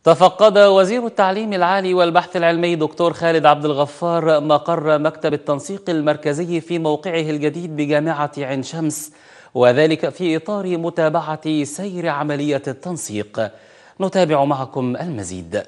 تفقد وزير التعليم العالي والبحث العلمي دكتور خالد عبد الغفار مقر مكتب التنسيق المركزي في موقعه الجديد بجامعة عين شمس، وذلك في إطار متابعة سير عملية التنسيق. نتابع معكم المزيد.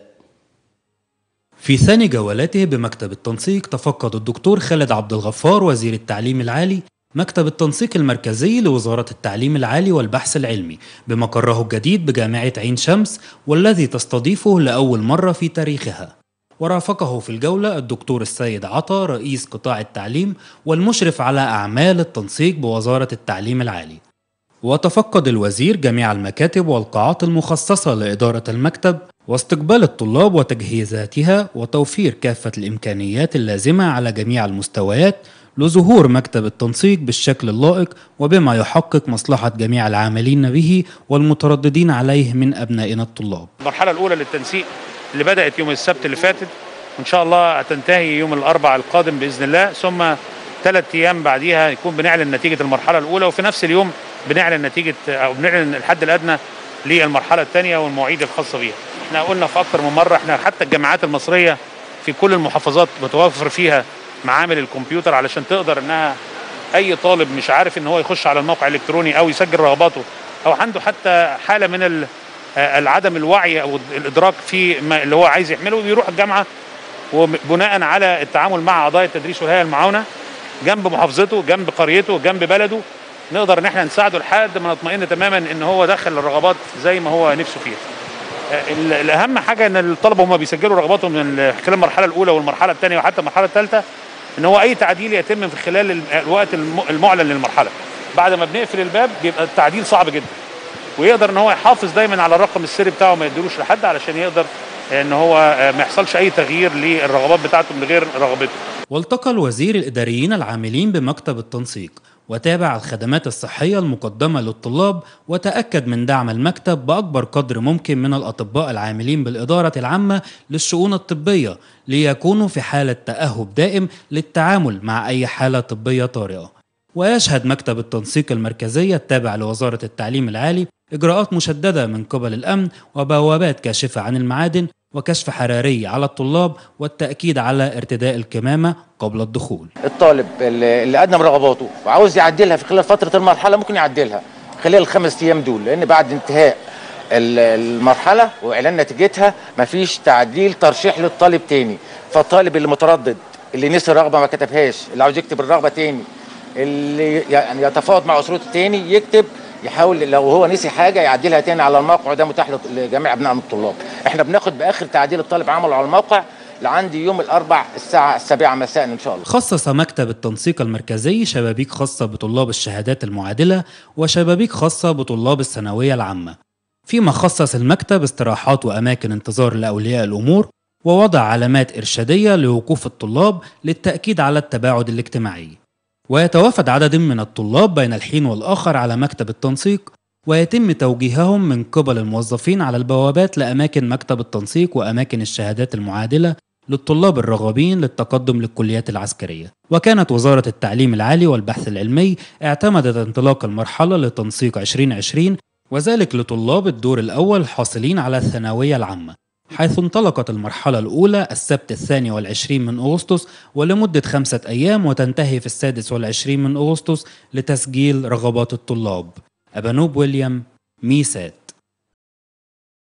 في ثاني جولاته بمكتب التنسيق تفقد الدكتور خالد عبد الغفار وزير التعليم العالي مكتب التنسيق المركزي لوزارة التعليم العالي والبحث العلمي بمقره الجديد بجامعة عين شمس، والذي تستضيفه لأول مرة في تاريخها. ورافقه في الجولة الدكتور السيد عطا رئيس قطاع التعليم والمشرف على أعمال التنسيق بوزارة التعليم العالي. وتفقد الوزير جميع المكاتب والقاعات المخصصة لإدارة المكتب واستقبال الطلاب وتجهيزاتها وتوفير كافة الإمكانيات اللازمة على جميع المستويات لظهور مكتب التنسيق بالشكل اللائق وبما يحقق مصلحة جميع العاملين به والمترددين عليه من أبنائنا الطلاب. المرحلة الأولى للتنسيق اللي بدأت يوم السبت اللي فاتت وإن شاء الله هتنتهي يوم الأربعاء القادم بإذن الله، ثم 3 أيام بعديها يكون بنعلن نتيجة المرحلة الأولى، وفي نفس اليوم بنعلن نتيجة أو بنعلن الحد الأدنى للمرحلة الثانية والمواعيد الخاصة بيها. احنا قلنا في أكثر من مرة، احنا حتى الجامعات المصرية في كل المحافظات متوفر فيها معامل الكمبيوتر علشان تقدر انها اي طالب مش عارف ان هو يخش على الموقع الالكتروني او يسجل رغباته او عنده حتى حاله من العدم الوعي او الادراك في اللي هو عايز يعمله، بيروح الجامعه وبناء على التعامل مع اعضاء التدريس والهيئه المعاونه جنب محافظته جنب قريته جنب بلده، نقدر ان احنا نساعده لحد ما نطمئن تماما ان هو دخل الرغبات زي ما هو نفسه فيها. الاهم حاجه ان الطلبه هم بيسجلوا رغباتهم من خلال المرحله الاولى والمرحله الثانيه وحتى المرحله الثالثه، ان هو اي تعديل يتم في خلال الوقت المعلن للمرحله. بعد ما بنقفل الباب بيبقى التعديل صعب جدا، ويقدر ان هو يحافظ دايما على الرقم السري بتاعه ما يديلوش لحد علشان يقدر ان هو ما يحصلش اي تغيير للرغبات بتاعته من غير رغبته. والتقى الوزير الاداريين العاملين بمكتب التنسيق وتابع الخدمات الصحية المقدمة للطلاب، وتأكد من دعم المكتب بأكبر قدر ممكن من الأطباء العاملين بالإدارة العامة للشؤون الطبية ليكونوا في حالة تأهب دائم للتعامل مع أي حالة طبية طارئة. ويشهد مكتب التنسيق المركزي التابع لوزارة التعليم العالي إجراءات مشددة من قبل الأمن وبوابات كاشفة عن المعادن وكشف حراري على الطلاب والتأكيد على ارتداء الكمامة قبل الدخول. الطالب اللي قدم رغباته وعاوز يعدلها في خلال فترة المرحلة ممكن يعدلها خلال ال5 أيام دول، لأن بعد انتهاء المرحلة وإعلان نتيجتها مفيش تعديل ترشيح للطالب تاني. فالطالب اللي متردد، اللي نسي الرغبة ما كتبهاش، اللي عاوز يكتب الرغبة تاني، اللي يعني يتفاوض مع أسرته تاني يكتب، يحاول لو هو نسي حاجه يعدلها تاني على الموقع، ده متاح لجميع ابنائنا الطلاب. احنا بناخد باخر تعديل الطالب عمله على الموقع لعندي يوم الاربع الساعه 7 مساء ان شاء الله. خصص مكتب التنسيق المركزي شبابيك خاصه بطلاب الشهادات المعادله وشبابيك خاصه بطلاب الثانويه العامه، فيما خصص المكتب استراحات واماكن انتظار لاولياء الامور ووضع علامات ارشاديه لوقوف الطلاب للتاكيد على التباعد الاجتماعي. ويتوافد عدد من الطلاب بين الحين والآخر على مكتب التنسيق، ويتم توجيههم من قبل الموظفين على البوابات لأماكن مكتب التنسيق وأماكن الشهادات المعادلة للطلاب الراغبين للتقدم للكليات العسكرية. وكانت وزارة التعليم العالي والبحث العلمي اعتمدت انطلاق المرحلة لتنسيق 2020، وذلك لطلاب الدور الأول الحاصلين على الثانوية العامة، حيث انطلقت المرحلة الأولى السبت 22 من أغسطس ولمدة 5 أيام، وتنتهي في 26 من أغسطس لتسجيل رغبات الطلاب. أبانوب ويليام، ميسات.